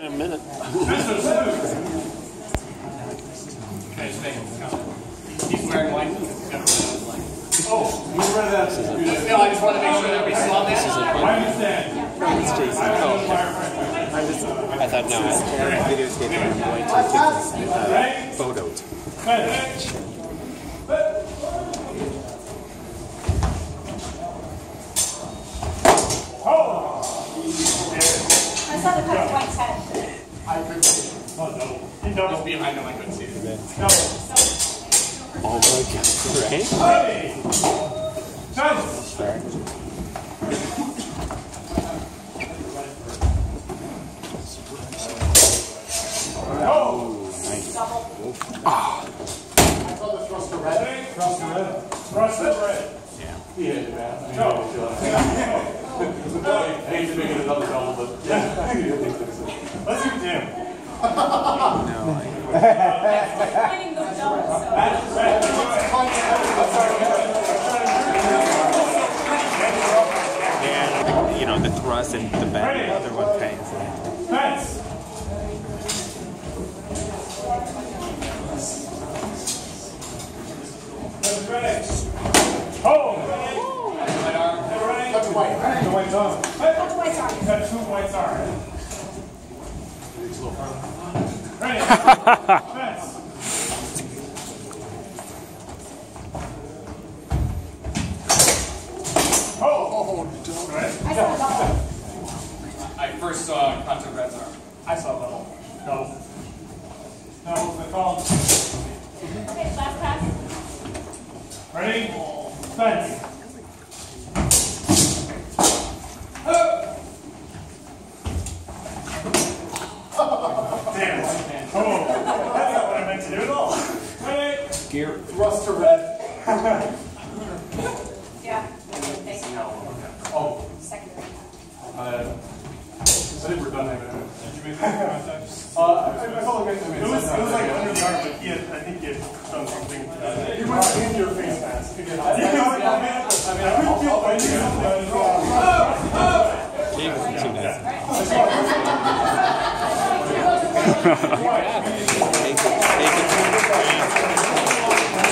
In a minute. He's wearing white. Oh, we read that. No, I just want to make sure that we saw this. I understand. It's Jason. I thought no, I was videotaping. I'm going to take this photo. I saw the cut of White's head. I couldn't see it. Oh, no. He was behind him, I couldn't see it. No. Oh my god, right? Hey! Nice! Oh! Nice. I saw the thruster red. Thruster red. Thruster red. Yeah. He hit it, man. No. I hate to make it another double, but yeah. Let's do Jim. No, Finding those doubles, so. and you know the thrust and the back, the other one pains. Fence. Oh! Cut the white. The white's arm. Cut the White's arm. Cut two white's arm. Ready? Fence. Oh, don't. Right. I saw the double. I first saw Contra Red's arm. I saw double. Double. Double the call. Okay, last pass. Ready? Fence. Damn. Oh, that's not what I meant to do at all. Ready? Gear. Thrust to red. Yeah. Thank you. Oh. Second. I think we're done. Did you make that contact? I felt like it was like under the arm, but I think he had done something. You went into your face mask. I Too nice.